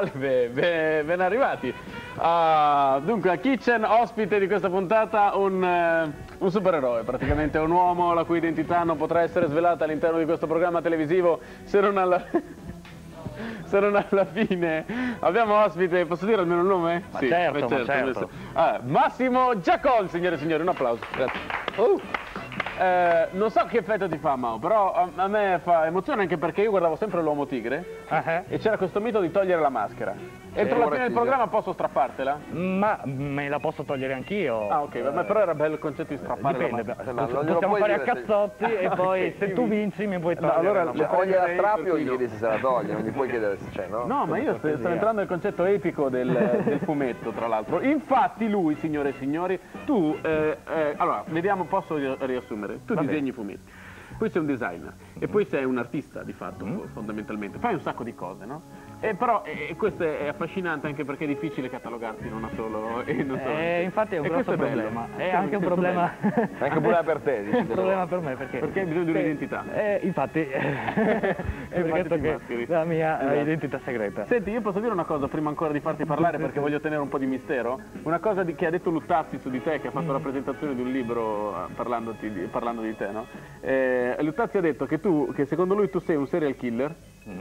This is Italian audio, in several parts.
Salve, ben arrivati. Dunque, a Kitchen, ospite di questa puntata, un supereroe, praticamente un uomo la cui identità non potrà essere svelata all'interno di questo programma televisivo se non alla fine. Abbiamo ospite, posso dire almeno il nome? Ma sì, certo. Massimo Giacon, signore e signori, un applauso. Grazie. Non so che effetto ti fa, Mao, però a me fa emozione anche perché io guardavo sempre l'Uomo Tigre e c'era questo mito di togliere la maschera. Entro la fine del programma posso strappartela? Ma me la posso togliere anch'io. Ah, ok, ma però era bello il concetto di strappare dipende, la maschera. possiamo fare a cazzotti e poi se tu vinci mi puoi togliere. Allora, o gliela strappi o gli chiedi se la toglie, non gli puoi chiedere se c'è, no? No, ma io sto entrando nel concetto epico del fumetto, tra l'altro. Infatti lui, signore e signori, tu, allora, vediamo, posso riassumere. Tu disegni i fumetti, poi sei un designer e poi sei un artista di fatto, fondamentalmente. Fai un sacco di cose, no? Però questo è affascinante anche perché è difficile catalogarti in una solo. Infatti è un grosso problema, ma è anche un problema. È anche un problema per te, dici. Un problema per me perché hai bisogno di un'identità. Infatti è per questo che la mia identità segreta. Senti, io posso dire una cosa prima ancora di farti parlare perché voglio tenere un po' di mistero. Una cosa che ha detto Luttazzi su di te, che ha fatto la presentazione di un libro parlando di te, no? Luttazzi ha detto che secondo lui tu sei un serial killer.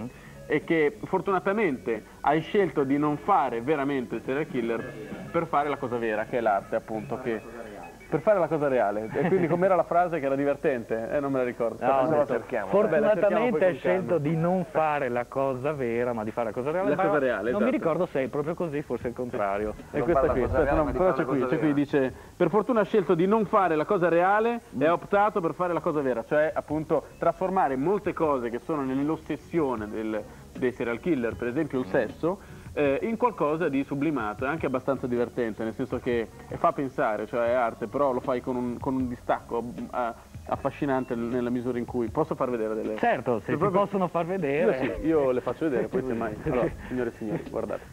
E che fortunatamente hai scelto di non fare veramente il serial killer per fare la cosa vera, che è l'arte, appunto, per fare la cosa reale. E quindi com'era la frase che era divertente? Non me la ricordo. No, la cerchiamo. Fortunatamente hai scelto di non fare la cosa vera, ma di fare la cosa reale. La cosa reale, non mi ricordo se è proprio così, forse è il contrario. E questa qui, aspetta, no, però c'è qui, dice: per fortuna ha scelto di non fare la cosa reale e ha optato per fare la cosa vera, cioè appunto trasformare molte cose che sono nell'ossessione dei serial killer, per esempio il sesso, in qualcosa di sublimato. È anche abbastanza divertente, nel senso che fa pensare, cioè è arte, però lo fai con un distacco affascinante nella misura in cui posso far vedere delle... Certo, se si possono far vedere. Io le faccio vedere, poi semmai. Allora, signore e signori, guardate.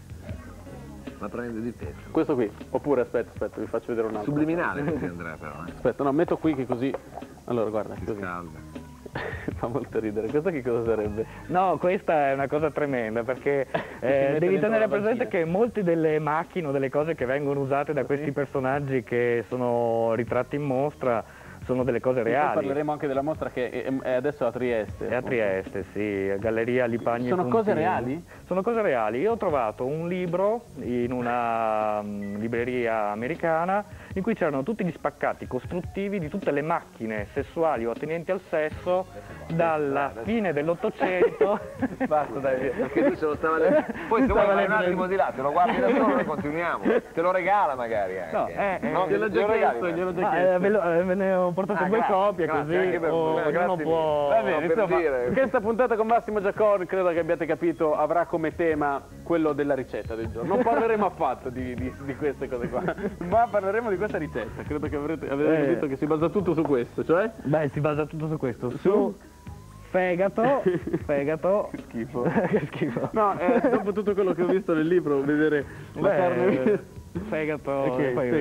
La prende di petto. Questo qui, oppure aspetta, vi faccio vedere un altro. Subliminale così Andrea però. Aspetta, no, metto qui che così... Allora, guarda, così. Scalda. Fa molto ridere. Questa che cosa sarebbe? No, questa è una cosa tremenda perché devi tenere presente che molte delle macchine o delle cose che vengono usate da questi personaggi che sono ritratti in mostra sono delle cose reali. Poi parleremo anche della mostra che è adesso a Trieste. È a Trieste, sì, Galleria Lipagni. Sono cose reali? Sono cose reali. Io ho trovato un libro in una libreria americana in cui c'erano tutti gli spaccati costruttivi di tutte le macchine sessuali o attinenti al sesso dalla fine dell'Ottocento. Basta, dai, via. Perché tu se lo stava lì. Poi se vuoi fare un attimo di là, te lo guardi da solo e continuiamo. Te lo regala magari anche. No, gliel'ho già chiesto. Ve ne ho portate due copie così ognuno può... Va bene, insomma, questa puntata con Massimo Giacon, credo che abbiate capito, avrà come tema quello della ricetta del giorno. Non parleremo affatto di queste cose qua, ma parleremo di questa ricetta. Credo che avrete detto che si basa tutto su questo, cioè? Beh, si basa tutto su questo, su fegato. Che schifo. Che schifo. No, dopo tutto quello che ho visto nel libro, vedere la carne... Fegato,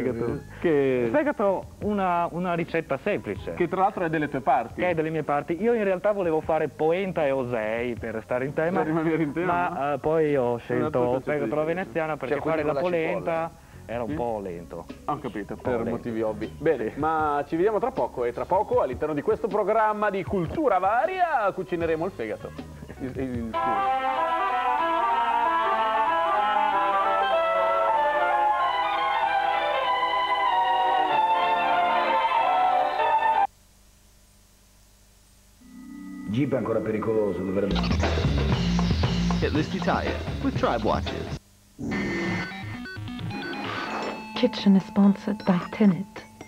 una ricetta semplice. Che tra l'altro è delle tue parti. Che è delle mie parti. Io in realtà volevo fare polenta e osei per restare in tema, per rimanere in tema, ma poi ho scelto fegato alla veneziana perché fare la polenta era un po' lento. Ho capito, per motivi ovvi. Bene, ma ci vediamo tra poco e tra poco all'interno di questo programma di cultura varia cucineremo il fegato. Jeep è ancora pericoloso, dovrebbe... At least Italia, with Tribe Watches. Kitchen is sponsored by Tenet.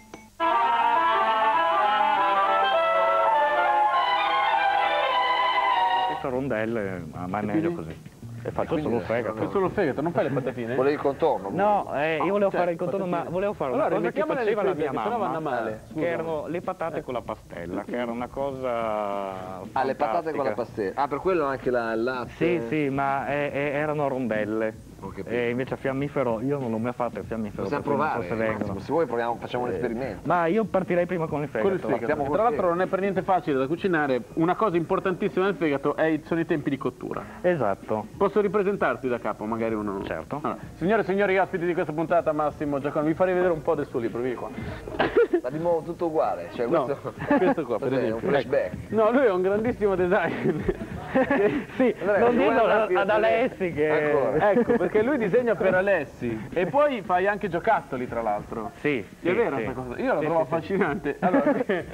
Questa rondelle, ma è meglio così. E faccio solo fegato. Fai solo il fegato, non fai le patatine? Volevi il contorno? No, io volevo fare il contorno, ma volevo fare una cosa che faceva la mia mamma, vanno male. che erano le patate con la pastella, che era una cosa fantastica. Le patate con la pastella. Ah, per quello anche la latte? Sì, ma erano rondelle. E invece a fiammifero, io non l'ho mai fatto il fiammifero. Possiamo provare, se vuoi proviamo, facciamo un esperimento. Ma io partirei prima con il fegato. Tra l'altro non è per niente facile da cucinare, una cosa importantissima del fegato sono i tempi di cottura. Esatto. Posso ripresentarti da capo, magari uno... Certo. Allora, signore e signori ospiti di questa puntata, Massimo Giacone, vi farei vedere un po' del suo libro, vieni qua. Ma di nuovo tutto uguale, cioè No, questo qua per è esempio. un flashback. No, lui è un grandissimo designer. Sì, Allora, non vuoi dillo andarti a ad Alessi che... Ancora? Ecco, perché lui disegna per Alessi e poi fai anche giocattoli, tra l'altro. Sì, È vero questa cosa? Io la trovo affascinante. Allora,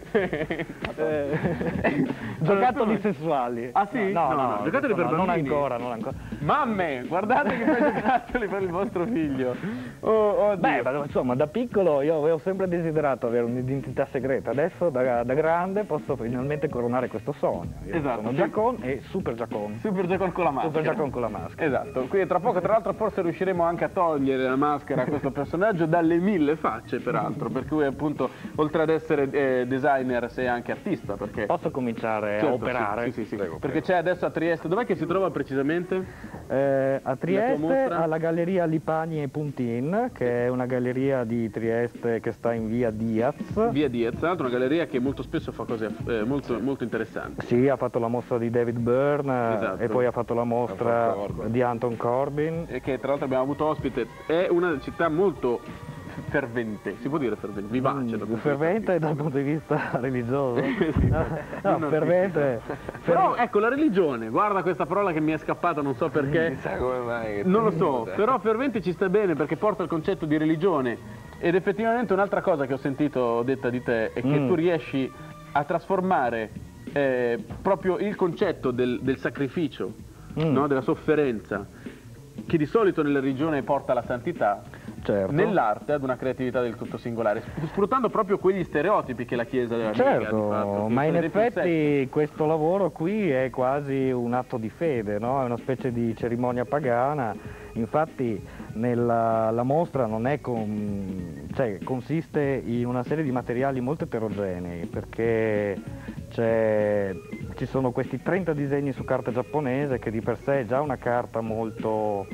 giocattoli sessuali. Ah sì? No, giocattoli per non bambini. ancora. Mamme, guardate che fai giocattoli per il vostro figlio. Oh, Beh, ma insomma, da piccolo io avevo sempre desiderato avere un'identità segreta. Adesso, da grande, posso finalmente coronare questo sogno. Io Esatto. sono Giacone e Super Giacone. Super Giacone con la maschera. Super Giacone con la maschera. Esatto, quindi tra poco tra l'altro forse riusciremo anche a togliere la maschera a questo personaggio dalle 1000 facce peraltro, per cui appunto oltre ad essere designer sei anche artista, perché... Posso cominciare a operare? Sì. Perché c'è adesso a Trieste, dov'è che si trova precisamente? A Trieste, mostra? alla Galleria Lipani e Puntin, che è una galleria di Trieste che sta in via Diaz. Via Diaz, tra l'altro una galleria che molto spesso fa cose molto interessanti. Sì, ha fatto la mostra di David Byrne Esatto. e poi ha fatto la mostra di Anton Corbin. E che tra l'altro abbiamo avuto ospite, è una città molto fervente, si può dire fervente, vivace. Fervente dal punto di vista religioso? No, fervente. Però ecco la religione, guarda questa parola che mi è scappata, non so perché. Chissà come mai. Non lo so, però fervente ci sta bene perché porta il concetto di religione. Ed effettivamente un'altra cosa che ho sentito detta di te è che tu riesci a trasformare proprio il concetto del sacrificio, no? Della sofferenza, che di solito nella religione porta alla santità, Certo. nell'arte ad una creatività del tutto singolare, sfruttando proprio quegli stereotipi che la Chiesa della Certo, ma in effetti questo lavoro qui è quasi un atto di fede, no? È una specie di cerimonia pagana. Infatti la mostra non è consiste in una serie di materiali molto eterogenei, perché ci sono questi 30 disegni su carta giapponese, che di per sé è già una carta molto...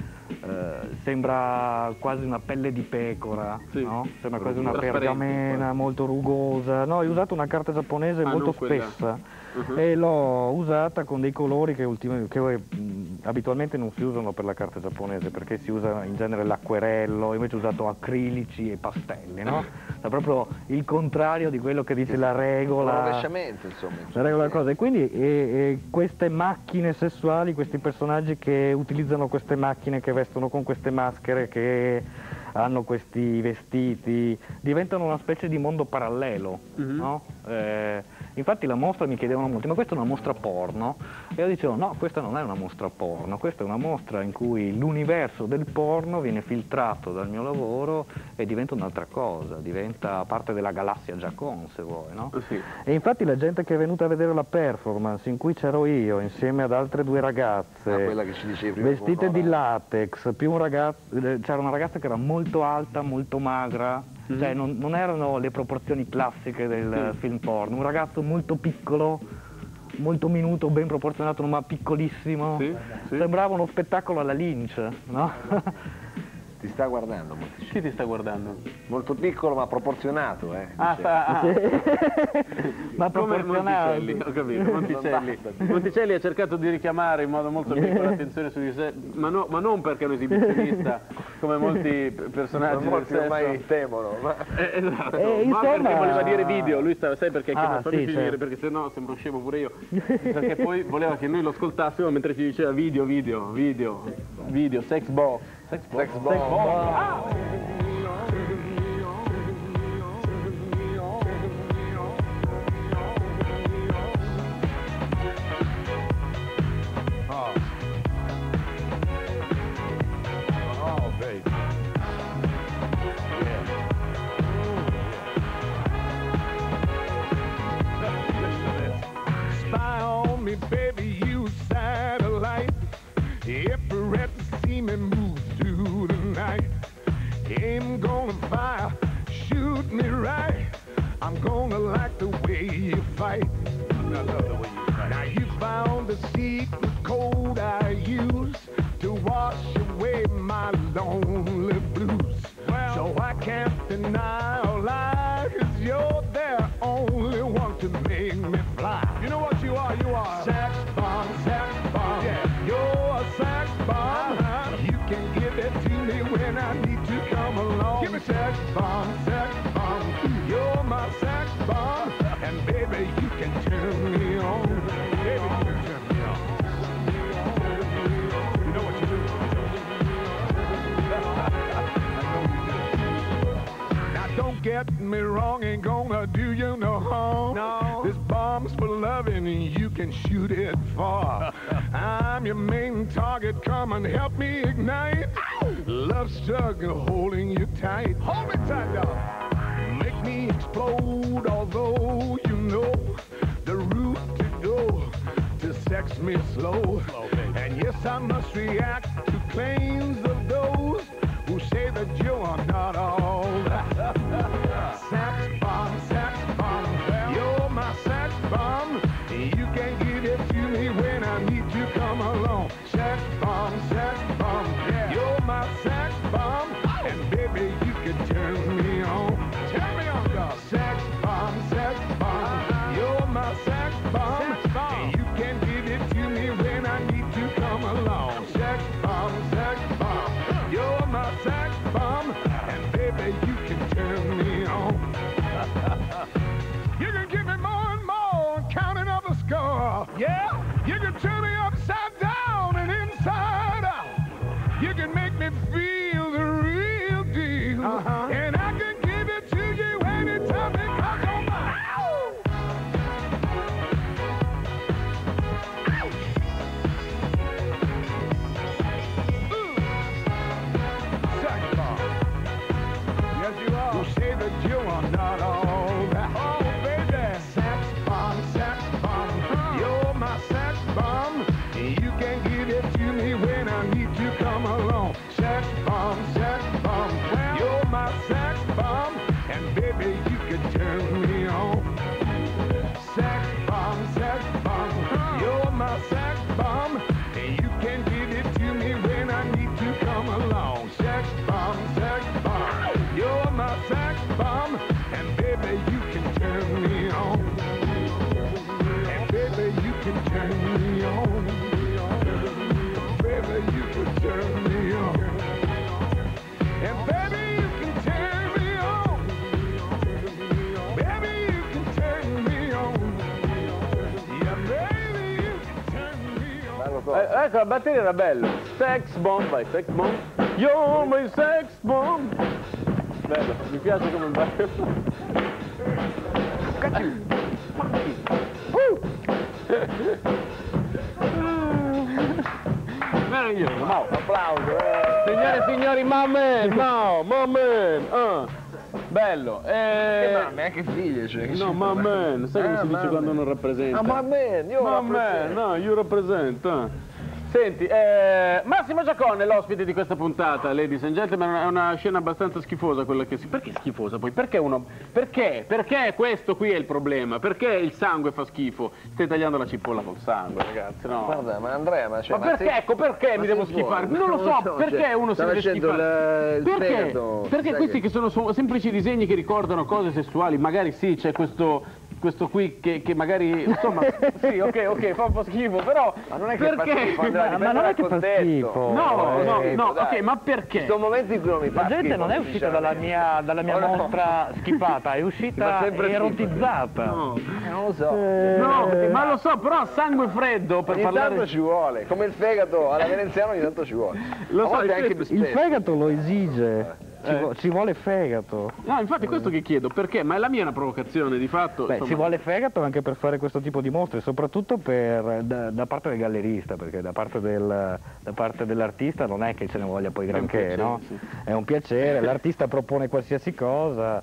sembra quasi una pelle di pecora, sì, no? Sembra quasi una pergamena molto rugosa. No, ho usato una carta giapponese molto spessa e l'ho usata con dei colori che abitualmente non si usano per la carta giapponese, perché si usa in genere l'acquerello, invece ho usato acrilici e pastelli, no? È proprio il contrario di quello che dice la regola. Un rovesciamento, insomma. La regola cosa. E quindi queste macchine sessuali, questi personaggi che utilizzano queste macchine, che vestono con queste maschere, che hanno questi vestiti, diventano una specie di mondo parallelo, no? Infatti la mostra mi chiedevano molto, ma questa è una mostra porno? E io dicevo, no, questa non è una mostra porno, questa è una mostra in cui l'universo del porno viene filtrato dal mio lavoro e diventa un'altra cosa, diventa parte della galassia Giacone, se vuoi, no? Sì. E infatti la gente che è venuta a vedere la performance in cui c'ero io insieme ad altre due ragazze, quella che ci dicevi prima, vestite di latex, più un ragazzo, c'era una ragazza che era molto alta, molto magra, cioè non erano le proporzioni classiche del film porno, un ragazzo molto piccolo, molto minuto, ben proporzionato, ma piccolissimo, sembrava uno spettacolo alla Lynch, no? Ti sta guardando, Chi ti sta guardando? molto piccolo ma proporzionato, Ma Ma come proporzionato. Monticelli, ho capito, Monticelli. Monticelli ha cercato di richiamare in modo molto piccolo l'attenzione su di sé, ma non perché è un esibizionista come molti personaggi del sesso. ormai temono. Esatto, insomma... ma perché voleva dire video, lui stava, sai perché? Sì, certo. Perché sennò sembro scemo pure io, perché poi voleva che noi lo ascoltassimo mentre ci diceva video, sex box. Sex bomb. Spy on me, baby, you satellite. Every red seeming move through the night. Aim gonna fire, shoot me right. I'm gonna like the way you fight. I love the way you fight. Now you found the secret code I use to wash away lonely blues. Well, so I can't deny or lie, 'cause you're the only one to make me fly. You know what you are? You are sex bomb, sex bomb. Yeah, you're a sex bomb. You can give it to me when I need to come along. Give me sex bomb, sex bomb. You're my sex bomb, and baby, you can turn me on. Baby, you can turn me on. You know what you do? Now don't get me wrong, ain't gonna do you no harm. No. This bomb's for loving and you can shoot it far. I'm your main target, come and help me ignite. Love struggle holding you tight. Hold me tight, dog. Make me explode, although you know the route to go to sex me slow. And yes, I must react to claims of those who say that you are not all that. Sex bomb, you're my sex bomb. You can give it to me when I need to come along. Sex bomb, yeah. You're my sex bomb, and baby, you can turn me on. Turn me on, dog. Sex bomb, you're my sex bomb. And you can give it to me when I need to come along. Sex bomb, you're my sex bomb, and baby, you can turn me on. You can give me more and more, counting up a score. Yeah, you can turn me upside down and inside out. You can make me feel the real deal, and I can give it to you anytime it comes on my. Sex bomb. Yes, you are. Who say that you are not all that? Oh, baby. Sex bomb. You're my sex bomb. You can give it to me when I need to come along. Sex bomb. You're my sex bomb, and baby, you can turn me on. Sex bomb. You're my sex bomb, and you can give it to me when I need to come along. Sex bomb. You're my sex bomb, and baby, you can turn me on. And baby, you can turn me on. Baby, you can turn me on. And baby, you can turn me on. Baby, you can turn me on. Yeah, baby, you can turn me on. Ecco, la batteria era bello. Sex bomb, vai, sex bomb. You're my sex bomb. Bello, mi piace come va. Meraviglioso, Mau. Applauso. Signore e signori, Mamen, bello. Mamme, anche figlie, cioè. No, Mamen, sai come si dice quando non rappresenta? Ah, Mamen, io Mamen, no, io rappresento. Senti, Massimo Giacone è l'ospite di questa puntata, ladies and gentlemen, è una scena abbastanza schifosa quella che si... Perché schifosa poi? Perché uno... Perché? Perché questo qui è il problema? Perché il sangue fa schifo? Stai tagliando la cipolla col sangue, ragazzi, no? Guarda, ma Andrea, ma cioè... Ma perché, ecco, perché mi devo schifare? Non lo so, perché uno si deve schifare? Perché? Perché questi che sono semplici disegni che ricordano cose sessuali, magari sì, c'è questo qui che magari, insomma, sì, ok, fa un po' schifo, però... Ma non è che fa schifo, Andrea, ma non è che fa schifo. No, ok, ma perché? Ci sono momenti in cui non mi fa La gente schifo, non è uscita dalla mia mostra schifata, è uscita erotizzata. Non lo so. No, ma lo so, però sangue freddo per Ogni parlare... tanto ci vuole, come il fegato alla veneziana ogni tanto ci vuole. Lo so, anche Il fegato lo esige. Ci vuole fegato. No, infatti questo che chiedo, perché? Ma la mia è una provocazione, di fatto. Beh, insomma... ci vuole fegato anche per fare questo tipo di mostre, soprattutto da parte del gallerista, perché da parte dell'artista non è che ce ne voglia poi granché, piacere, no? sì. È un piacere, l'artista propone qualsiasi cosa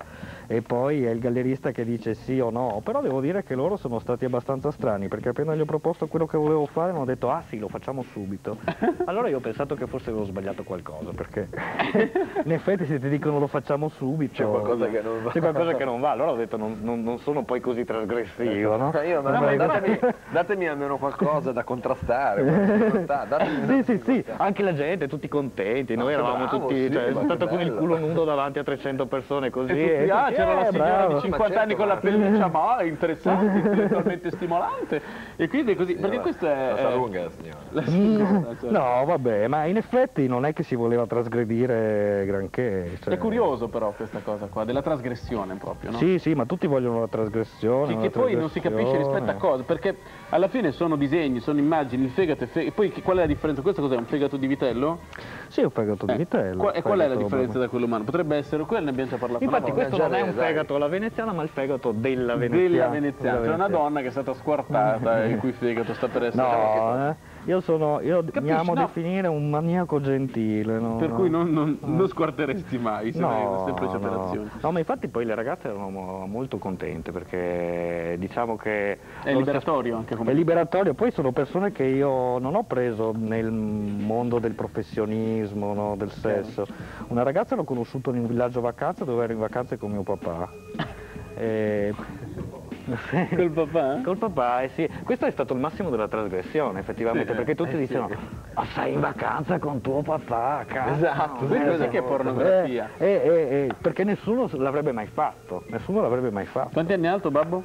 e poi è il gallerista che dice sì o no, però devo dire che loro sono stati abbastanza strani, perché appena gli ho proposto quello che volevo fare mi hanno detto ah sì, lo facciamo subito. Allora io ho pensato che forse avevo sbagliato qualcosa, perché in effetti se ti dicono lo facciamo subito c'è qualcosa che non va. C'è qualcosa che non va, allora ho detto non sono poi così trasgressivo, no? Datemi almeno qualcosa da contrastare. Sì, anche la gente, tutti contenti, noi eravamo tutti, cioè, sono stato con il culo nudo davanti a 300 persone così. C'era una signora di 50 anni con la pelliccia, ma interessante, intellettualmente stimolante. E quindi è così, perché questo è... La sa lunga, signora. No, vabbè, ma in effetti non è che si voleva trasgredire granché. Cioè... È curioso però questa cosa qua, della trasgressione proprio, no? Sì, ma tutti vogliono la trasgressione. Che poi non si capisce rispetto a cosa, perché alla fine sono disegni, sono immagini, il fegato e poi qual è la differenza? Questo cos'è, un fegato di vitello? Sì, un fegato di vitello. E qual è la differenza da quello umano? Potrebbe essere quello, ne abbiamo già parlato. Infatti questo non è un fegato alla veneziana, ma il fegato della veneziana. C'è una donna che è stata squartata e il cui fegato sta per essere... No, io mi amo definire un maniaco gentile. No, per cui non squarteresti mai, se no, semplice operazione. No, ma infatti poi le ragazze erano molto contente, perché diciamo che... È liberatorio anche come... È liberatorio, poi sono persone che io non ho preso nel mondo del professionismo, no, del sesso. Una ragazza l'ho conosciuta in un villaggio vacanza dove ero in vacanza con mio papà. Col papà? Col papà, sì. Questo è stato il massimo della trasgressione, effettivamente, perché tutti dicevano ma sei in vacanza con tuo papà, cazzo. Esatto, questo sì che è pornografia. Perché nessuno l'avrebbe mai fatto, Quanti anni è alto, babbo?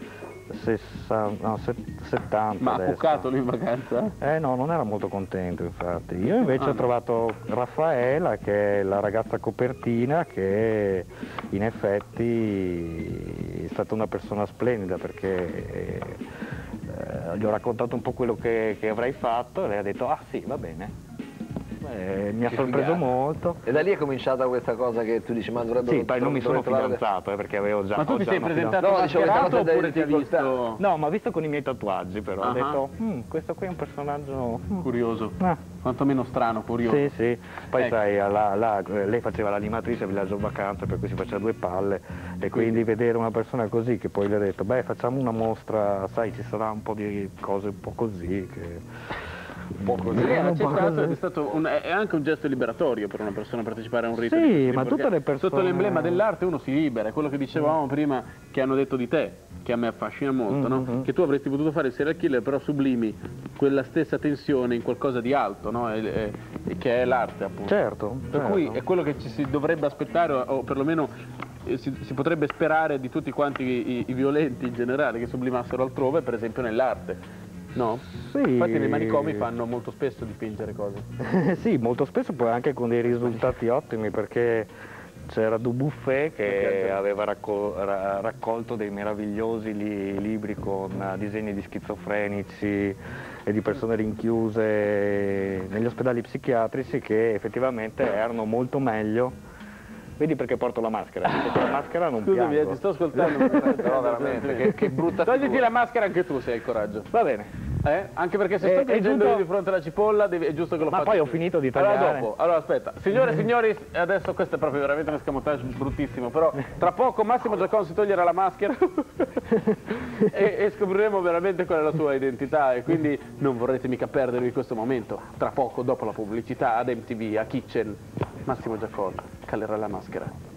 70. Ma ha cuccato lui in vacanza? No, non era molto contento infatti. Io invece ho trovato Raffaela, che è la ragazza copertina, che in effetti è stata una persona splendida, perché gli ho raccontato un po' quello che avrei fatto e lei ha detto ah sì, va bene. Mi ha sorpreso molto. E da lì è cominciata questa cosa che tu dici ma dovrebbe... Sì, poi non mi sono fidanzato perché avevo già... Ma tu ti sei presentato mascherato oppure ti hai visto... No, ma visto con i miei tatuaggi però, ho detto questo qui è un personaggio... curioso, quantomeno strano, curioso. Sì, poi sai, lei faceva l'animatrice a Villaggio Vacanze, per cui si faceva 2 palle, e quindi vedere una persona così, che poi le ha detto beh facciamo una mostra, sai ci sarà un po' di cose un po' così che... Un po' così, è anche un gesto liberatorio per una persona partecipare a un rito. Sì, ma tutte le persone... Sotto l'emblema dell'arte uno si libera, è quello che dicevamo prima, che hanno detto di te, che a me affascina molto, no? Che tu avresti potuto fare il serial killer, però sublimi quella stessa tensione in qualcosa di alto, no? Che è l'arte, appunto. Certo. Per cui è quello che ci si dovrebbe aspettare, o perlomeno si potrebbe sperare di tutti quanti i violenti in generale, che sublimassero altrove, per esempio nell'arte. No? Sì. Infatti nei manicomi fanno molto spesso dipingere cose. Sì, molto spesso poi anche con dei risultati ottimi, perché c'era Dubuffet che aveva raccolto dei meravigliosi libri con disegni di schizofrenici e di persone rinchiuse negli ospedali psichiatrici, che effettivamente erano molto meglio. Vedi perché porto la maschera? Perché con la maschera non piango. Scusami, ti sto ascoltando. Però veramente, che brutta figura. Togliti la maschera anche tu se hai il coraggio. Va bene. Anche perché se sto piangendo di fronte alla cipolla è giusto che lo faccia. Ma poi ho finito di tagliare. Allora dopo, allora aspetta. Signore e signori, adesso questo è proprio veramente un escamotage bruttissimo, però tra poco Massimo Giacon si toglierà la maschera e scopriremo veramente qual è la sua identità, e quindi non vorrete mica perdervi questo momento. Tra poco, dopo la pubblicità, ad MTV, a Kitchen, Massimo Giacon calerà la maschera.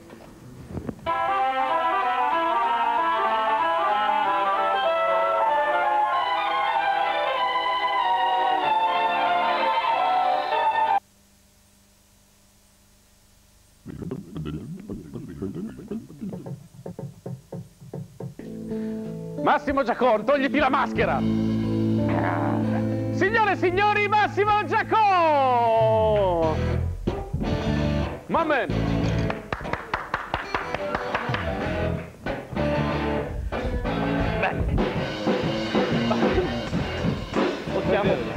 Massimo Giacon, togliti la maschera! Signore e signori, Massimo Giacon! Mamen! Possiamo...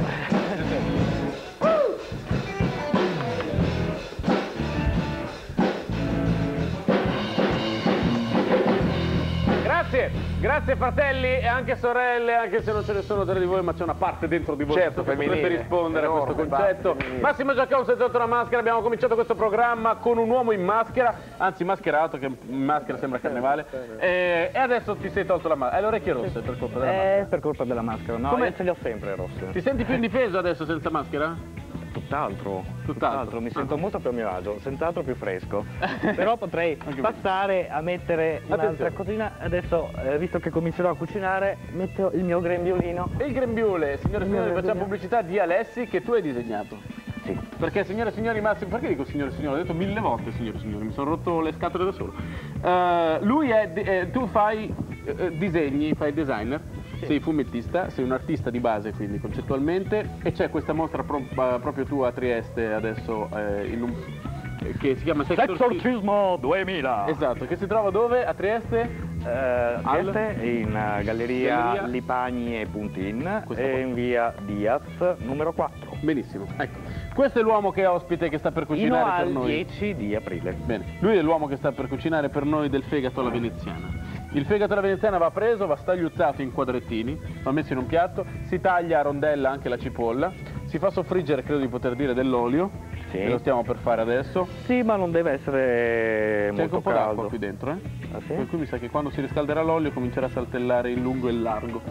Grazie fratelli e anche sorelle, anche se non ce ne sono tra di voi, ma c'è una parte dentro di voi Certo, che potrebbe femminile, rispondere a questo enorme, concetto. Massimo Giacchone senza una maschera, abbiamo cominciato questo programma con un uomo in maschera, anzi mascherato, che in maschera sembra carnevale, e adesso ti sei tolto la maschera. Hai le orecchie rosse per colpa della maschera? Per colpa della maschera, no, io ce le ho sempre rosse. Ti senti più indifeso adesso senza maschera? Tutt'altro, mi sento molto più a mio agio, senz'altro più fresco. Però potrei passare a mettere un'altra cosina. Adesso, visto che comincerò a cucinare, metto il mio grembiulino. E il grembiule, signore e signori, facciamo pubblicità di Alessi che tu hai disegnato. Sì. Perché signore e signori Massimo, perché dico signore e signori? Ho detto 1000 volte signore e signori, mi sono rotto le scatole da solo. Lui è, tu fai disegni, fai designer, sei fumettista, sei un artista di base quindi concettualmente, e c'è questa mostra proprio tua a Trieste adesso che si chiama Sexorcismo 2000. Esatto, che si trova dove? A Trieste? Trieste, in Galleria Lipagni e Puntin e in via Diaz numero 4. Benissimo, ecco. Questo è l'uomo che è ospite, che sta per cucinare per noi. Il 10 di aprile. Bene, lui è l'uomo che sta per cucinare per noi del fegato alla veneziana. Il fegato alla veneziana va preso, va stagliuzzato in quadrettini, va messo in un piatto, si taglia a rondella anche la cipolla, si fa soffriggere, credo di poter dire, dell'olio, che lo stiamo per fare adesso. Sì, ma non deve essere molto caldo. C'è anche un po' d'acqua qui dentro, Ah, sì? Per cui mi sa che quando si riscalderà l'olio comincerà a saltellare in lungo e in largo.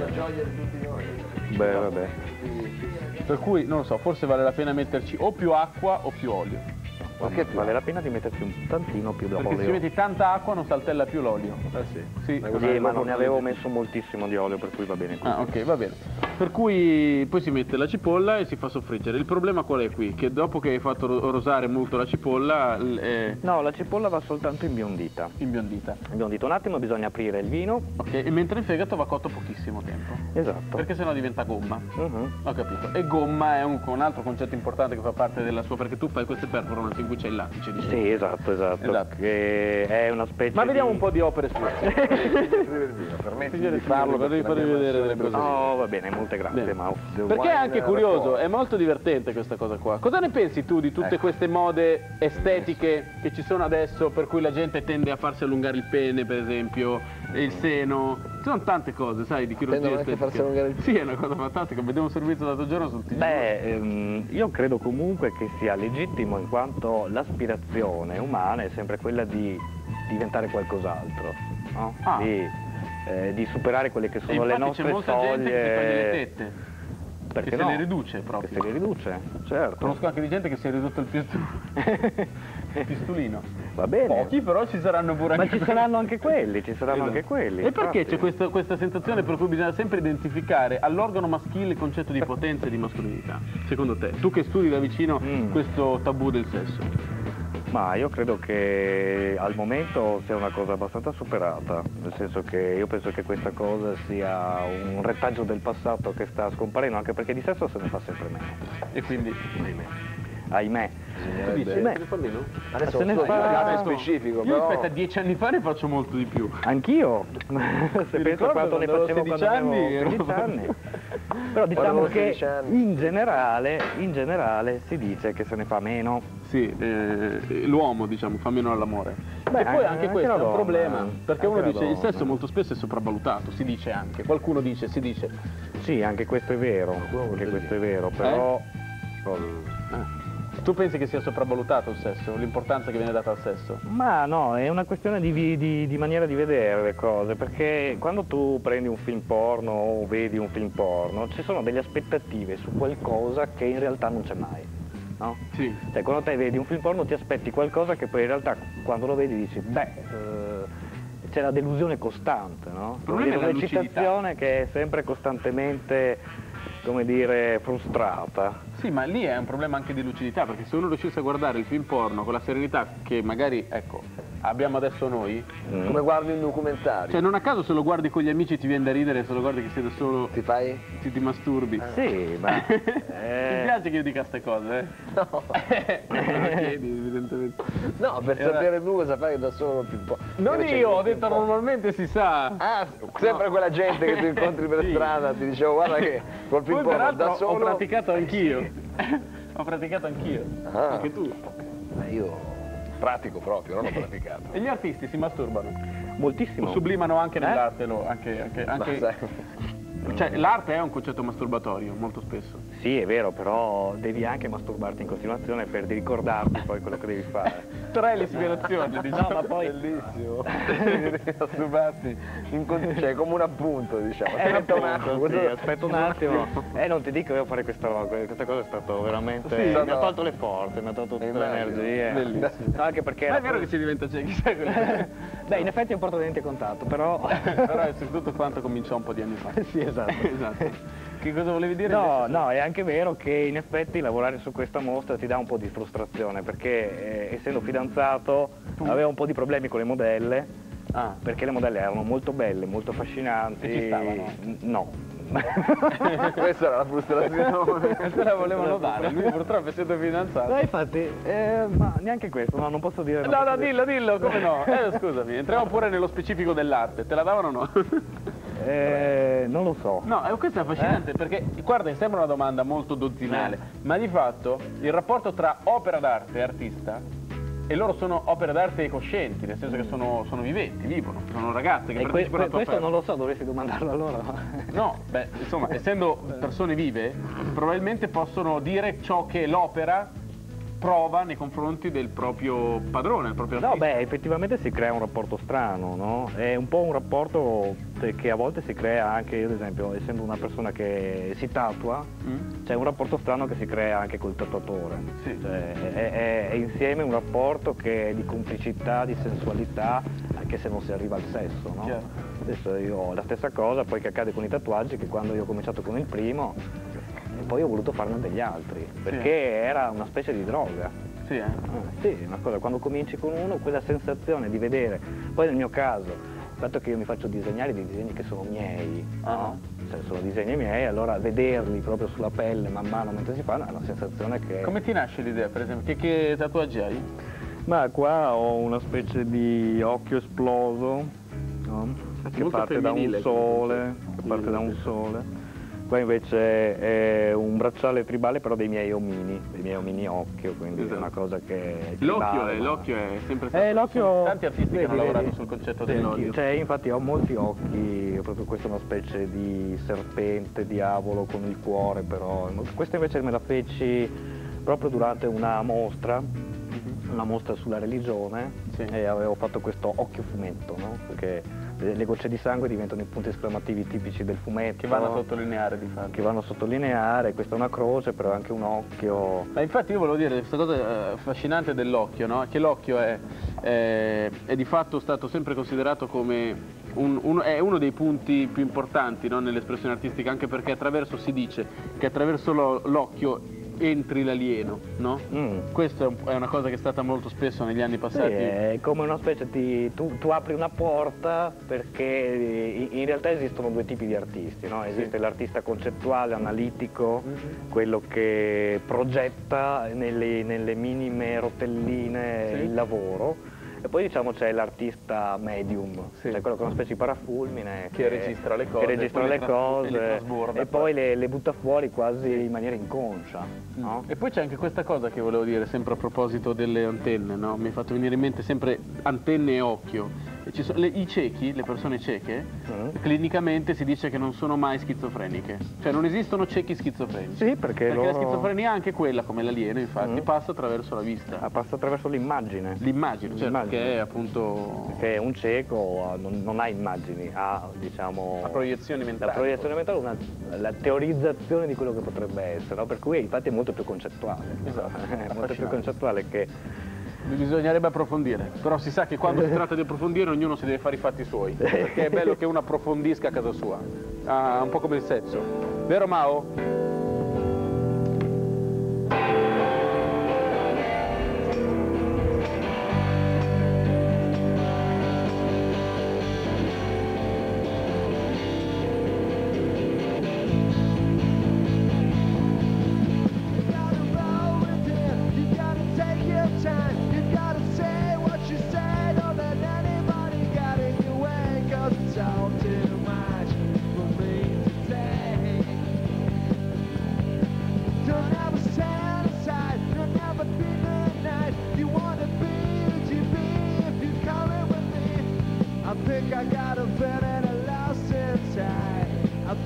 Beh, vabbè. Per cui, non lo so, forse vale la pena metterci o più acqua o più olio. Perché vale la pena di metterci un tantino più d'olio. Perché se metti tanta acqua non saltella più l'olio. Sì, ma non ne avevo messo moltissimo di olio, per cui va bene così. Ah, ok, va bene. Per cui poi si mette la cipolla e si fa soffriggere. Il problema qual è qui? Che dopo che hai fatto rosare molto la cipolla... No, la cipolla va soltanto imbiondita. Imbiondita. Imbiondita. Un attimo bisogna aprire il vino. Ok, e mentre il fegato va cotto pochissimo tempo. Esatto. Perché sennò diventa gomma. Ho capito. E gomma è un altro concetto importante che fa parte della sua... Perché tu fai queste performance in cui c'è il lattice, diciamo. Sì, esatto. Che è una specie Ma vediamo un po' di opere sue. Permetti di farlo, devi farvi vedere delle cose. Oh, va bene, molte grazie, Mau. Perché è anche curioso, è molto divertente questa cosa qua. Cosa ne pensi tu di tutte queste mode estetiche che ci sono adesso, per cui la gente tende a farsi allungare il pene, per esempio, e il seno? Ci sono tante cose, sai, di chirurgia estetica. Farsi allungare il pene? Sì, è una cosa fantastica. Vedevo un servizio l'altro giorno sul TG. Beh, io credo comunque che sia legittimo, in quanto l'aspirazione umana è sempre quella di diventare qualcos'altro, no? Di superare quelle che sono le nostre soglie. C'è molta gente che si toglie le tette. Perché che no? se le riduce proprio. Che se le riduce, certo. Conosco anche di gente che si è ridotto il pistolino. Va bene. Pochi, però ci saranno pure anche quelli. Ma ci saranno anche quelli, ci saranno anche quelli. E perché c'è questa sensazione per cui bisogna sempre identificare all'organo maschile il concetto di potenza e di mascolinità? Secondo te? Tu che studi da vicino questo tabù del sesso. Ma io credo che al momento sia una cosa abbastanza superata, nel senso che io penso che questa cosa sia un retaggio del passato che sta scomparendo, anche perché di sesso se ne fa sempre meno. E quindi, ahimè. Tu dici, se ne fa meno? Adesso se ne fa specifico, io però... aspetta, 10 anni fa ne faccio molto di più. Anch'io, se penso a quanto ne facevo quando avevo 15 anni. Però diciamo che in generale si dice che se ne fa meno. Sì, l'uomo diciamo fa meno all'amore. Beh, e poi anche questo è un problema, perché uno dice il sesso donna. molto spesso è sopravvalutato, si dice anche, qualcuno dice, si dice. Sì, anche questo è vero, però... Tu pensi che sia sopravvalutato il sesso, l'importanza che viene data al sesso? Ma no, è una questione di maniera di vedere le cose, perché quando tu prendi un film porno o vedi un film porno, ci sono delle aspettative su qualcosa che in realtà non c'è mai, no? Sì. Cioè, quando te vedi un film porno ti aspetti qualcosa che poi in realtà quando lo vedi dici, c'è la delusione costante, no? Il problema è un'eccitazione che è sempre costantemente, come dire, frustrata. Sì, ma lì è un problema anche di lucidità, perché se uno riuscisse a guardare il film porno con la serenità che magari, ecco, abbiamo adesso noi... Come guardi un documentario. Cioè non a caso se lo guardi con gli amici ti viene da ridere, se lo guardi che sei da solo... Ti fai? Ti masturbi. Sì, ma... Ti piace che io dica queste cose, No. Non lo chiedi, evidentemente. No, per sapere tu cosa fai da solo più po'. Non io, ho detto normalmente si sa. Ah, sempre quella gente che tu incontri per strada, ti dicevo guarda che col film Poi porno da peraltro solo... ho praticato anch'io. Ho praticato anch'io. Ah. Anche tu. Ma io pratico proprio, non ho praticato. E gli artisti si masturbano? Moltissimo. O sublimano anche nell'arte, cioè l'arte è un concetto masturbatorio, molto spesso. Sì, è vero, però devi anche masturbarti in continuazione per ricordarti poi quello che devi fare. Però è l'ispirazione, diciamo. No, ma poi... Bellissimo. Masturbarsi cioè come un appunto, diciamo. Aspetta un attimo. Non ti dico io fare questa cosa è stato veramente... Sì, mi ha tolto le forze, mi ha tolto tutte le energie. Bellissimo. No, anche perché... Ma è vero che si diventa ciechi, sai quello? Beh, in effetti è un porto denti a contatto, però... Però è tutto quanto cominciò un po' di anni fa. Sì, esatto. Che cosa volevi dire? No, è anche vero che in effetti lavorare su questa mostra ti dà un po' di frustrazione, perché essendo fidanzato avevo un po' di problemi con le modelle, perché le modelle erano molto belle, molto affascinanti. E ci stavano? No. Questa era la frustrazione. Questa la volevano dare, lui purtroppo essendo fidanzato. No, infatti, ma neanche questo, no, non posso dire. No, dillo, come no? Scusami, entriamo pure nello specifico dell'arte, te la davano o no? Non lo so. No, questo è affascinante perché, guarda, sembra una domanda molto dozzinale, ma di fatto il rapporto tra opera d'arte e artista, e loro sono opere d'arte coscienti, nel senso che sono viventi, vivono, sono ragazze che partecipano alla tua questo opera. non lo so, dovresti domandarlo a loro. No, beh, insomma, essendo persone vive, probabilmente possono dire ciò che l'opera prova nei confronti del proprio padrone, il proprio artista. No, beh, effettivamente si crea un rapporto strano, no? È un po' un rapporto che a volte si crea anche, io ad esempio, essendo una persona che si tatua, c'è un rapporto strano che si crea anche col tatuatore. Sì. Cioè, è insieme un rapporto che è di complicità, di sensualità, anche se non si arriva al sesso, no? Chiaro. Adesso io ho la stessa cosa, poi che accade con i tatuaggi, che quando io ho cominciato con il primo, e poi ho voluto farne degli altri, perché era una specie di droga. Sì, Sì, una cosa, quando cominci con uno, quella sensazione di vedere, poi nel mio caso, il fatto che io mi faccio disegnare dei disegni che sono miei, no? Cioè, sono disegni miei, allora vederli proprio sulla pelle man mano mentre si fanno è una sensazione che... Come ti nasce l'idea, per esempio? Che tatuaggi hai? Ma qua ho una specie di occhio esploso, no? Che Molto parte da un femminile, sole, Qua invece è un bracciale tribale però dei miei omini occhio, quindi è una cosa che... L'occhio è sempre stato... l'occhio... Tanti artisti che hanno lavorato sul concetto dell'occhio. Cioè, infatti ho molti occhi, proprio questa è una specie di serpente, diavolo con il cuore però. Questa invece me la feci proprio durante una mostra sulla religione, e avevo fatto questo occhio fumetto, no? Perché le gocce di sangue diventano i punti esclamativi tipici del fumetto. Che vanno a sottolineare, di fatto. Che vanno a sottolineare, questa è una croce, però è anche un occhio. Ma infatti io volevo dire questa cosa affascinante dell'occhio, no? Che l'occhio è di fatto stato sempre considerato come è uno dei punti più importanti, no? Nell'espressione artistica, anche perché si dice che attraverso l'occhio entri l'alieno, no? Questa è una cosa che è stata molto spesso negli anni passati. Sì, è come una specie di... Tu apri una porta perché in realtà esistono due tipi di artisti, no? Esiste l'artista concettuale, analitico, quello che progetta nelle minime rotelline il lavoro. E poi diciamo c'è l'artista medium, cioè quello che è una specie di parafulmine che registra le cose, e poi le butta fuori quasi in maniera inconscia, no? E poi c'è anche questa cosa che volevo dire, sempre a proposito delle antenne, no? Mi è fatto venire in mente sempre antenne e occhio. I ciechi, le persone cieche, clinicamente si dice che non sono mai schizofreniche, cioè non esistono ciechi schizofrenici. Sì, perché la schizofrenia, anche quella, come l'alieno, infatti, passa attraverso la vista. Passa attraverso l'immagine. L'immagine, certo, che è appunto... Perché un cieco non ha immagini, ha, diciamo... La proiezione mentale. La proiezione mentale, la teorizzazione di quello che potrebbe essere, no? Per cui infatti è molto più concettuale. Esatto. È molto più concettuale che... Bisognerebbe approfondire, però si sa che quando si tratta di approfondire ognuno si deve fare i fatti suoi, perché è bello che uno approfondisca a casa sua, un po' come il sesso, vero Mao?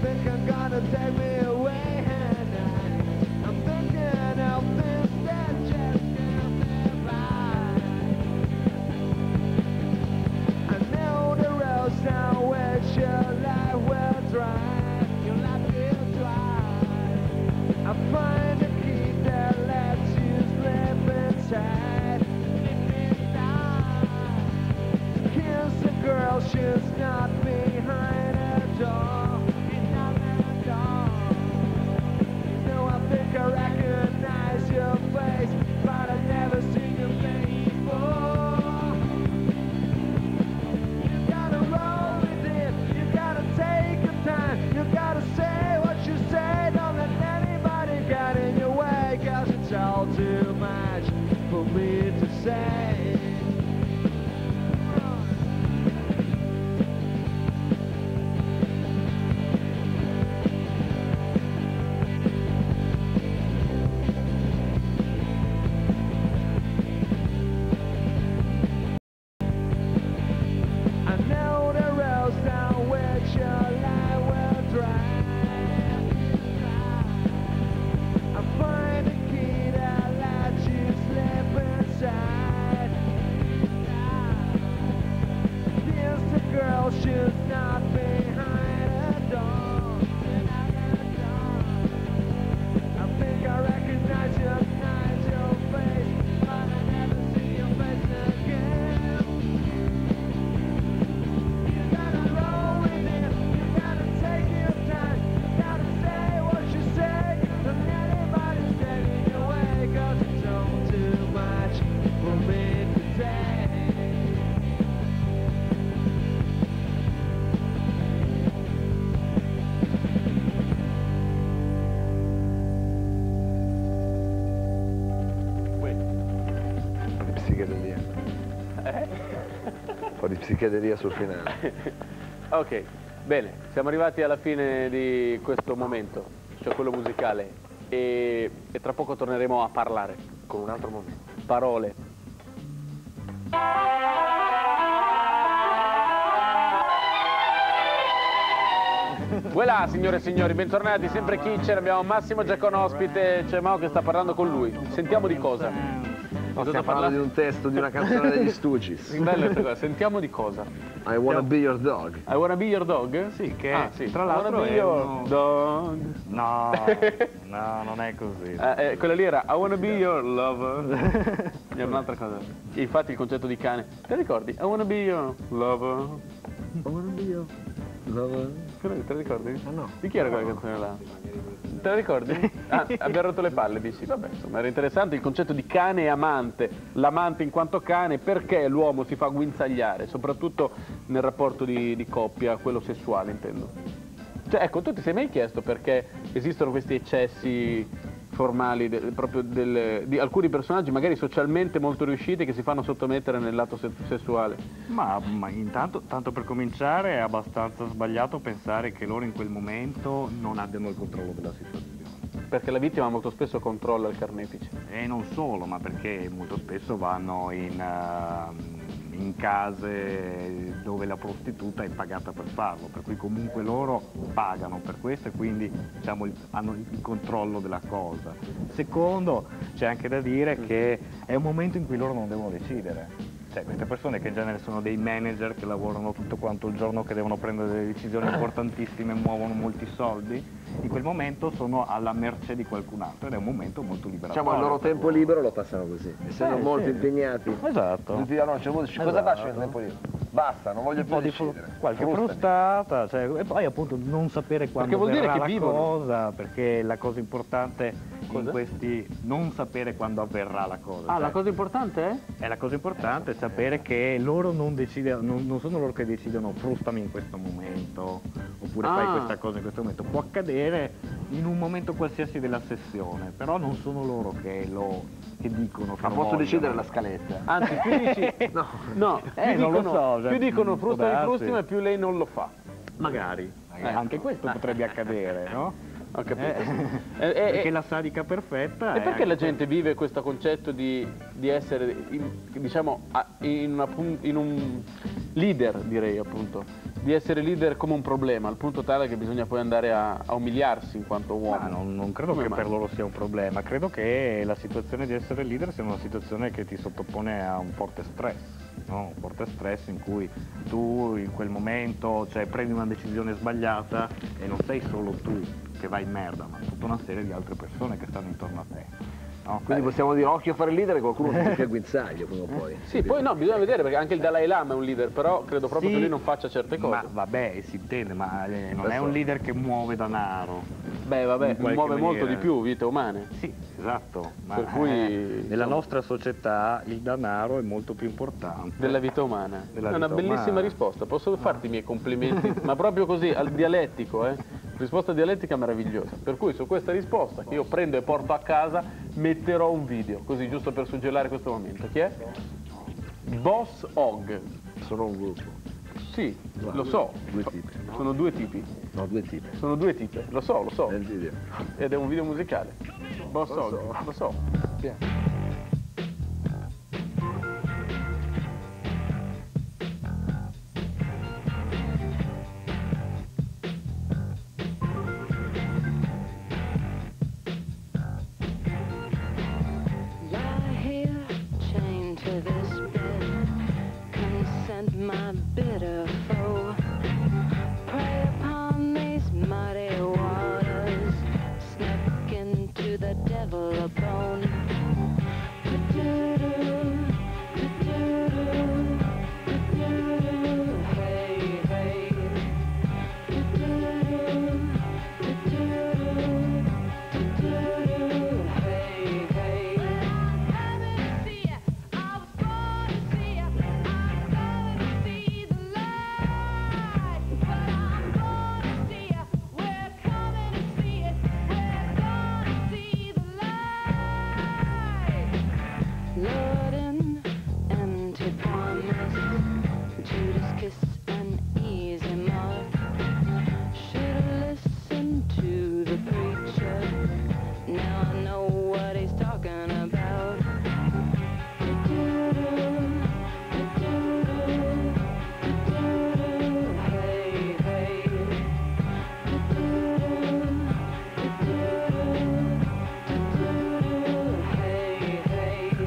think I'm gonna take me away at night. I'm thinking of things that just can't survive. I know the roads down which your life will drive. Your life will drive. I find a key that lets you slip inside. Kiss the girl, she's not behind her door. She's not behind her door. No, I think I recognize your face, but I've never seen your face before. You gotta roll with it, you gotta take your time, you gotta say what you say, don't let anybody get in your way, 'cause it's all too much for me to say. I know the roads down which your life will drive. I find a key that lets you slip inside. Here's the girl, she's not behind her door. I think I recognize your face, but I never see your face again. You gotta roll with it, you gotta take your time, you gotta say what you say, don't let anybody stand in your way, 'cause it's all too much for me to say. Un po' di psichedelia. Un po' di psichedelia sul finale. Ok, bene, siamo arrivati alla fine di questo momento, cioè quello musicale, e tra poco torneremo a parlare con un altro momento. Parole. Voilà, signore e signori, bentornati, sempre Kitchen, abbiamo Massimo già con ospite, c'è Mao che sta parlando con lui. Sentiamo di cosa. No, stiamo parlando di un testo di una canzone degli Stooges. Bella questa cosa, sentiamo di cosa. I wanna be your dog. I wanna be your dog? Sì, che sì. tra l'altro I wanna be è your uno- dog. No, no, non è così. Quella lì era I wanna be your lover. Era un'altra cosa. Infatti il concetto di cane. Te la ricordi? I wanna be your lover. I wanna be your lover. Te la ricordi? Ah, no. Di chi era quella canzone là? Te la ricordi? Ah, abbiamo rotto le palle, dici. Vabbè, insomma, era interessante il concetto di cane e amante. L'amante in quanto cane, perché l'uomo si fa guinzagliare, soprattutto nel rapporto di coppia, quello sessuale, intendo. Cioè, ecco, tu ti sei mai chiesto perché esistono questi eccessi formali proprio di alcuni personaggi magari socialmente molto riusciti che si fanno sottomettere nel lato sessuale? Ma intanto, tanto per cominciare, è abbastanza sbagliato pensare che loro in quel momento non abbiano il controllo della situazione. Perché la vittima molto spesso controlla il carnefice. E non solo, ma perché molto spesso vanno in case dove la prostituta è pagata per farlo, per cui comunque loro pagano per questo e quindi diciamo, hanno il controllo della cosa. Secondo, c'è anche da dire che è un momento in cui loro non devono decidere. Cioè, queste persone che in genere sono dei manager che lavorano tutto quanto il giorno, che devono prendere delle decisioni importantissime, muovono molti soldi, in quel momento sono alla mercé di qualcun altro ed è un momento molto liberatorio. Diciamo il loro tempo libero lo passano così, essendo molto impegnati. Esatto. Tutti dicono, cosa faccio nel tempo libero? Basta, non voglio più decidere. Qualche Frustami. frustata, cioè, e poi appunto non sapere quando vuol dire verrà che la vivono. cosa, perché la cosa importante in questi non sapere quando avverrà la cosa. Ah, cioè, la cosa importante è? è la cosa importante è sapere che loro non decidono, non sono loro che decidono frustami in questo momento oppure fai questa cosa in questo momento. Può accadere in un momento qualsiasi della sessione, però non sono loro che dicono. Ma posso decidere la scaletta? Anzi, più dici... no, più non lo dicono, so, cioè, più dicono può frustami, darsi. frustami e più lei non lo fa. Magari. Anche questo potrebbe accadere, no? Ho capito. Perché la sadica perfetta E è perché anche la gente vive questo concetto di essere, diciamo, in un leader, direi appunto, di essere leader come un problema, al punto tale che bisogna poi andare a umiliarsi in quanto uomo. Ma non credo che per loro sia un problema, credo che la situazione di essere leader sia una situazione che ti sottopone a un forte stress, no? Un forte stress in cui tu in quel momento, cioè, prendi una decisione sbagliata e non sei solo tu che vai in merda, ma tutta una serie di altre persone che stanno intorno a te. No, quindi possiamo dire occhio a fare il leader e qualcuno ti tocca il guinzaglio prima o poi. Sì, poi no, bisogna vedere, perché anche il Dalai Lama è un leader, però credo proprio che lui non faccia certe cose. Ma vabbè, si intende, ma non è un leader che muove denaro. Beh, vabbè, muove molto di più vite umane. Sì, esatto. Ma Per cui, nella nostra società il denaro è molto più importante della vita umana. È una bellissima umana. risposta, posso farti i miei complimenti, ma proprio così, al dialettico, Risposta dialettica meravigliosa. Per cui su questa risposta, che io prendo e porto a casa, metterò un video, così giusto per suggellare questo momento. Chi è? Boss Hog. Sono un gruppo. Sì, lo so. Due tipi. Sono due tipi. No, due tipi. Sono due tipi, lo so. Nel video. Ed è un video musicale. Boss Hog, lo so. My bitter foe, prey upon these muddy waters, snuck into the devil a bone. Hey, hey. Hey, hey. Lord, an empty promise, Judas kiss an easy mark. Should've listened to the preacher, now I know what he's talking about. Hey, hey. Hey, hey.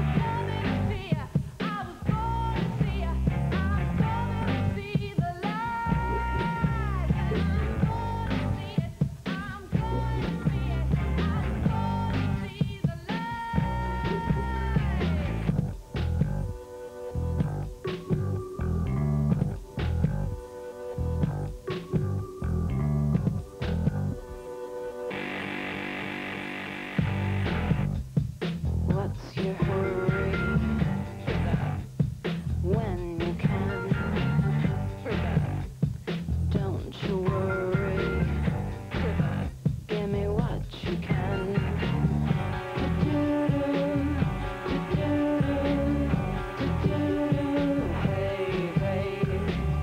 What's your hurry? When you can, don't you worry. Give me what you can. Hey, hey.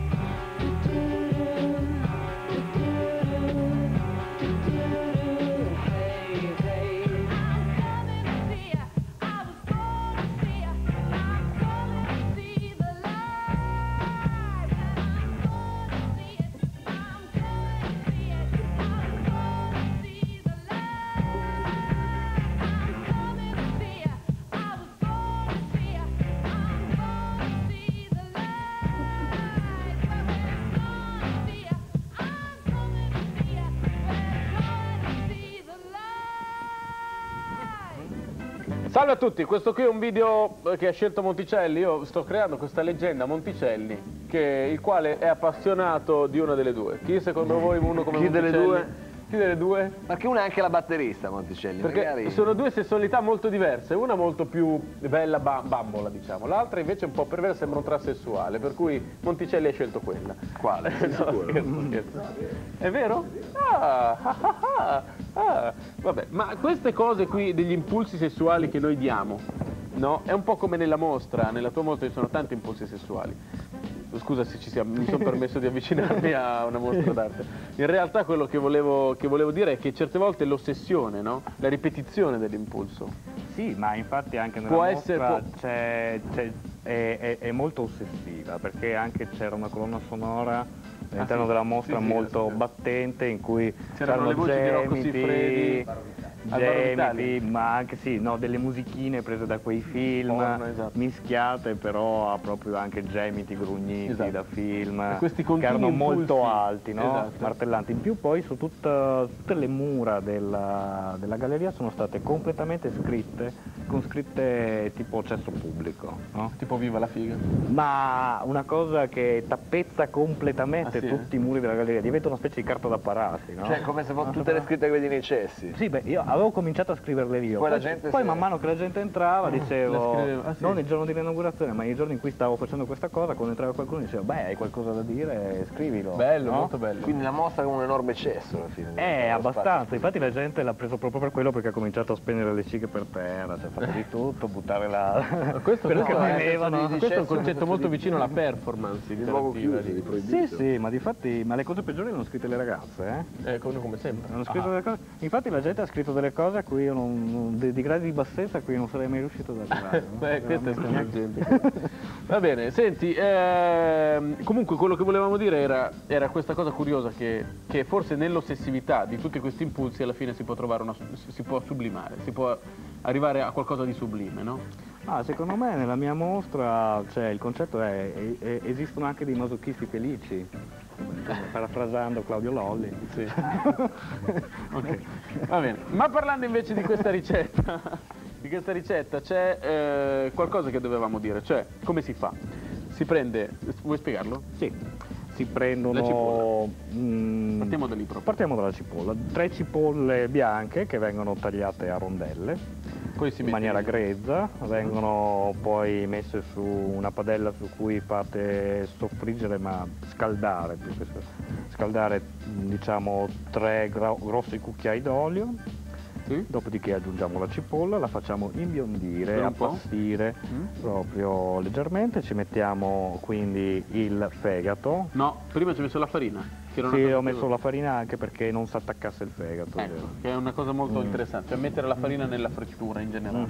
Hey, hey. Salve a tutti, questo qui è un video che ha scelto Monticelli. Io sto creando questa leggenda Monticelli, il quale è appassionato di una delle due. Chi secondo voi uno come Chi Monticelli? delle due? Chi delle due? Perché una è anche la batterista, Monticelli. Perché magari... sono due sessualità molto diverse, una molto più bella bambola, diciamo, l'altra invece un po' perversa, sembra un transessuale, per cui Monticelli ha scelto quella. Quale? No, scherzo. È vero? Vabbè, ma queste cose qui degli impulsi sessuali che noi diamo, no? È un po' come nella mostra, nella tua mostra ci sono tanti impulsi sessuali. Scusa se mi sono permesso di avvicinarmi a una mostra d'arte. In realtà quello che volevo dire è che certe volte l'ossessione, no? La ripetizione dell'impulso. Sì, ma infatti anche nella mostra è molto ossessiva, perché anche c'era una colonna sonora all'interno della mostra molto battente, in cui c'erano le voci di Rocco Siffredi, gemiti, ma anche delle musichine prese da quei film, esatto. mischiate però a proprio anche gemiti, grugniti Esatto. da film, E questi che continui erano molto impulsi. alti, no? Esatto. Martellanti. In più poi su tutte le mura della galleria sono state completamente scritte, con scritte tipo cesso pubblico, no? Tipo viva la figa. Ma una cosa che tappezza completamente Ah, sì, tutti i muri della galleria, diventa una specie di carta da parati, no? Cioè, come se fossero tutte le scritte che vedi nei cessi. Sì, beh, io avevo cominciato a scriverle io, Poi la poi, gente poi si- man mano che la gente entrava dicevo, le scrivevo, ah, sì. non il giorno dell'inaugurazione, ma i giorni in cui stavo facendo questa cosa, quando entrava qualcuno dicevo, beh, hai qualcosa da dire, scrivilo. Bello, no? molto bello. Quindi la mostra è come un enorme cesso alla fine. Abbastanza, infatti la gente l'ha preso proprio per quello, perché ha cominciato a spegnere le cighe per terra, cioè ha fatto di tutto, buttare la... Questo, quello che questo avevano. è un cesso, concetto molto di- vicino alla performance Di nuovo interattiva. chiuso, di proibito. Sì, ma difatti, ma le cose peggiori le hanno scritte le ragazze, Come sempre. Hanno scritto delle cose. Infatti la gente ha scritto delle cose a cui io di gradi di bassezza a cui non sarei mai riuscito ad arrivare. no? Beh, questo è intelligente. Va bene, senti, comunque quello che volevamo dire era questa cosa curiosa che forse nell'ossessività di tutti questi impulsi alla fine si può trovare si può sublimare, si può arrivare a qualcosa di sublime, no? Secondo me nella mia mostra, cioè, il concetto è esistono anche dei masochisti felici, parafrasando Claudio Lolli. Sì. Ok, va bene. Ma parlando invece di questa ricetta, c'è qualcosa che dovevamo dire, cioè come si fa? Si prende, vuoi spiegarlo? Sì, si prendono... La cipolla. Partiamo da lì proprio. Partiamo dalla cipolla. 3 cipolle bianche che vengono tagliate a rondelle. Poi si In mette maniera grezza, vengono poi messe su una padella su cui fate soffriggere, ma scaldare più che scaldare, diciamo 3 grossi cucchiai d'olio. Sì. Dopodiché aggiungiamo la cipolla, la facciamo imbiondire, Per un po'? appastire proprio leggermente, ci mettiamo quindi il fegato. No, prima ci hai messo la farina. Che era una Sì, cosa ho più- messo la farina anche perché non si attaccasse il fegato. Ecco, che è una cosa molto interessante, cioè mettere la farina nella frittura in generale.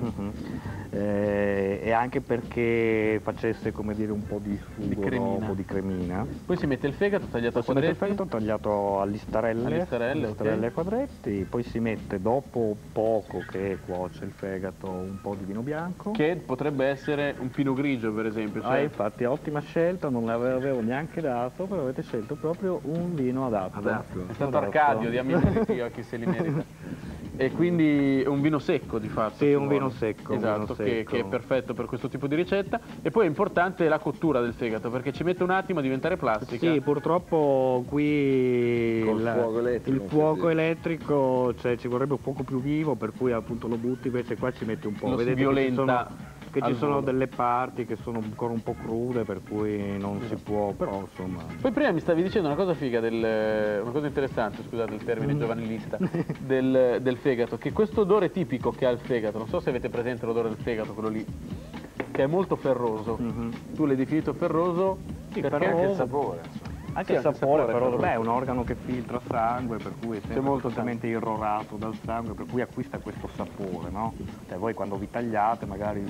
E anche perché facesse, come dire, un po' di sugo, cremina. no? Un po' di cremina. Poi si mette il fegato tagliato a Si mette il quadretti. fegato tagliato a listarelle, ok. a quadretti, poi si mette dopo poco che cuoce il fegato un po' di vino bianco. Che potrebbe essere un pino grigio, per esempio. Cioè... Infatti, ottima scelta, non l'avevo neanche dato, però avete scelto proprio un vino adatto. È stato Arcadio di Amici chi se li merita. E quindi un vino secco di fatto. Sì, ci un vuole. vino secco. Esatto, un vino che secco. è perfetto per questo tipo di ricetta. E poi è importante la cottura del fegato, perché ci mette un attimo a diventare plastica. Sì, purtroppo qui Col fuoco elettrico, il fuoco sì. elettrico, cioè, ci vorrebbe un fuoco più vivo, per cui appunto lo butti, invece qua ci metti un po'. Lo si Vedete violenta che al ci sono volo. delle parti che sono ancora un po' crude, per cui non si può, però insomma... Poi prima mi stavi dicendo una cosa figa, una cosa interessante, scusate il termine giovanilista, del fegato, che questo odore tipico che ha il fegato, non so se avete presente l'odore del fegato, quello lì, che è molto ferroso. Tu l'hai definito ferroso perché Anche il ferroso. sapore. Anche Sì, il anche il sapore, sapore, però però. è un organo che filtra sangue, per cui è sempre molto costantemente irrorato dal sangue, per cui acquista questo sapore, no? Cioè voi quando vi tagliate magari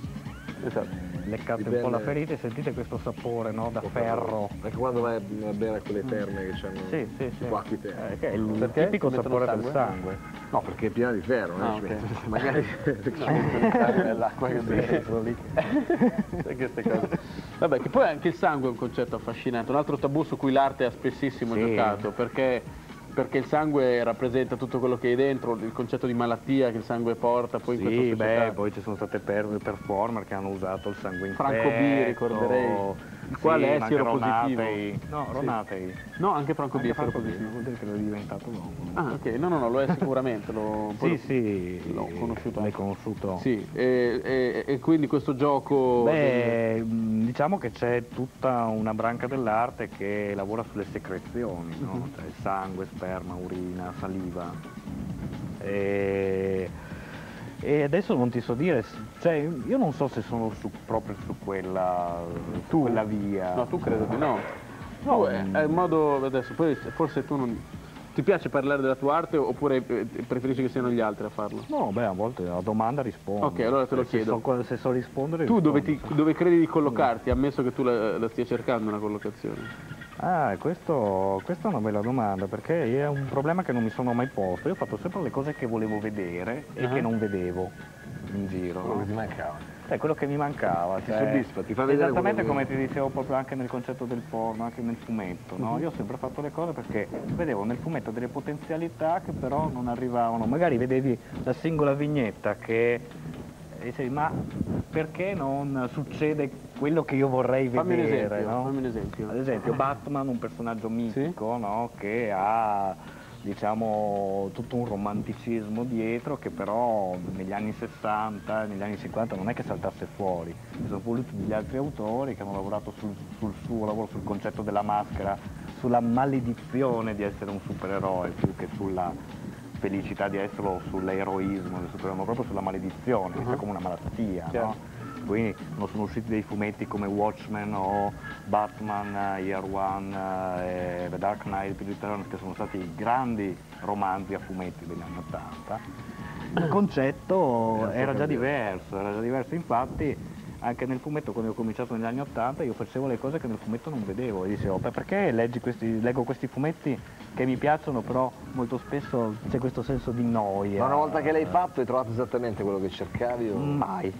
leccate un po' la ferita e sentite questo sapore, no? Da ferro. Anche quando vai a bere a quelle terme che hanno Sì, sì, sì. tipo acqui terme. Che è il Perché? tipico Mettono sapore del sangue? sangue. No, perché è piena di ferro, Ah, ci ok. mettono- magari nell'acqua che dentro lì. Sai queste cose. Vabbè, che poi anche il sangue è un concetto affascinante, un altro tabù su cui l'arte ha spessissimo Sì. giocato, perché il sangue rappresenta tutto quello che hai dentro, il concetto di malattia che il sangue porta, poi in questa Sì, società. poi ci sono state performer che hanno usato il sangue in Franco B, petto. ricorderei, il quale è ma anche sieropositivo. Ronatei. No, Sì. Ronatei. No, anche Franco B è Anche Franco sieropositivo. vuol dire che lo è diventato dopo. Ah, ok, no, lo è sicuramente. Sì, sì, l'ho conosciuto l'hai anche. conosciuto. Sì, e quindi questo gioco... Beh, diciamo che c'è tutta una branca dell'arte che lavora sulle secrezioni, no? Cioè il sangue, sperma, urina, saliva. E adesso non ti so dire, cioè io non so se sono proprio su quella via. No, tu credo di no. No, è un modo... Adesso, poi forse tu non... Ti piace parlare della tua arte oppure preferisci che siano gli altri a farlo? No, beh, a volte a domanda rispondo. Ok, allora te lo chiedo. Se so rispondere Tu rispondo. dove credi di collocarti, ammesso che tu la stia cercando una collocazione? Questa è una bella domanda, perché è un problema che non mi sono mai posto. Io ho fatto sempre le cose che volevo vedere e che non vedevo in giro. Quello no? che ti mancava. Quello che mi mancava. Ti soddisfa, ti fa vedere esattamente quello come ti dicevo proprio anche nel concetto del porno, anche nel fumetto. No? Io ho sempre fatto le cose perché vedevo nel fumetto delle potenzialità che però non arrivavano. Magari vedevi la singola vignetta che... E dicevi, ma perché non succede quello che io vorrei Fammi un vedere? esempio, no? fammi un esempio. Ad esempio Batman, un personaggio mitico, no? Che ha, diciamo, tutto un romanticismo dietro che però negli anni 60, negli anni 50 non è che saltasse fuori. Ci sono voluti degli altri autori che hanno lavorato sul suo lavoro, sul concetto della maschera, sulla maledizione di essere un supereroe più che sulla felicità di esserlo, sull'eroismo del supereroe, proprio sulla maledizione, che è come una malattia, no? Quindi non sono usciti dei fumetti come Watchmen o Batman, Year One, The Dark Knight Returns, che sono stati grandi romanzi a fumetti degli anni '80. Il concetto era già diverso, infatti anche nel fumetto quando ho cominciato negli anni '80 io facevo le cose che nel fumetto non vedevo e dicevo, perché leggo questi fumetti che mi piacciono però molto spesso c'è questo senso di noia. Ma una volta che l'hai fatto hai trovato esattamente quello che cercavi? O... Mai.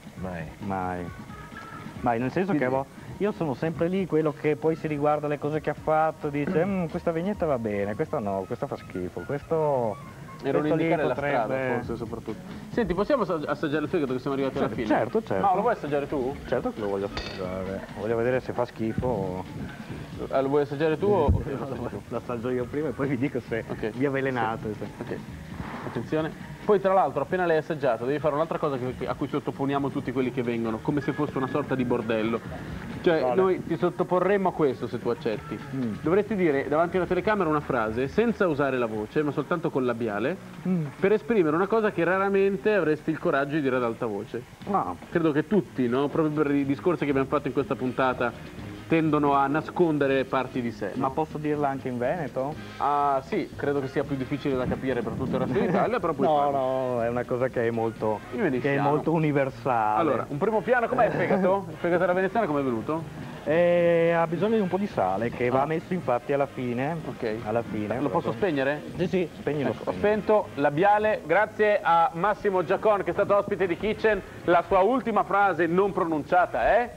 Mai. Nel senso che io sono sempre lì quello che poi si riguarda le cose che ha fatto, dice questa vignetta va bene, questa no, questa fa schifo, questo... Era questo lì un'indicare la potrebbe... strada, forse, soprattutto. Senti, possiamo assaggiare il fegato che siamo arrivati alla fine? Certo. No, lo vuoi assaggiare tu? Certo che lo voglio assaggiare. Voglio vedere se fa schifo. Lo vuoi assaggiare tu o... Lo assaggio io prima e poi vi dico se vi è avvelenato. Sì. Ok, attenzione. Poi tra l'altro appena l'hai assaggiato devi fare un'altra cosa a cui sottoponiamo tutti quelli che vengono, come se fosse una sorta di bordello. Cioè noi ti sottoporremmo a questo se tu accetti. Dovresti dire davanti alla telecamera una frase senza usare la voce ma soltanto col labiale per esprimere una cosa che raramente avresti il coraggio di dire ad alta voce. Credo che tutti, no? Proprio per i discorsi che abbiamo fatto in questa puntata tendono a nascondere parti di sé. Ma posso dirla anche in veneto? Ah sì, credo che sia più difficile da capire per tutto il resto d'Italia, però puoi farlo. No, è una cosa che è molto universale. Allora, un primo piano, com'è il fegato? Il fegato alla veneziana com'è venuto? Ha bisogno di un po' di sale che va messo infatti alla fine. Ok. Alla fine. Lo posso spegnere? Sì, spegnilo. Ecco, ho spento, labiale, grazie a Massimo Giacon che è stato ospite di Kitchen. La sua ultima frase non pronunciata è?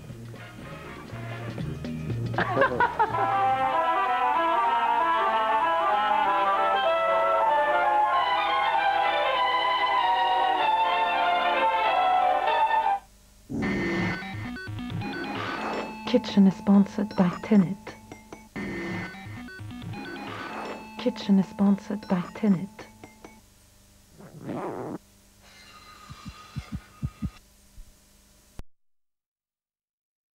Kitchen is sponsored by Tinnet. Kitchen is sponsored by Tinnet.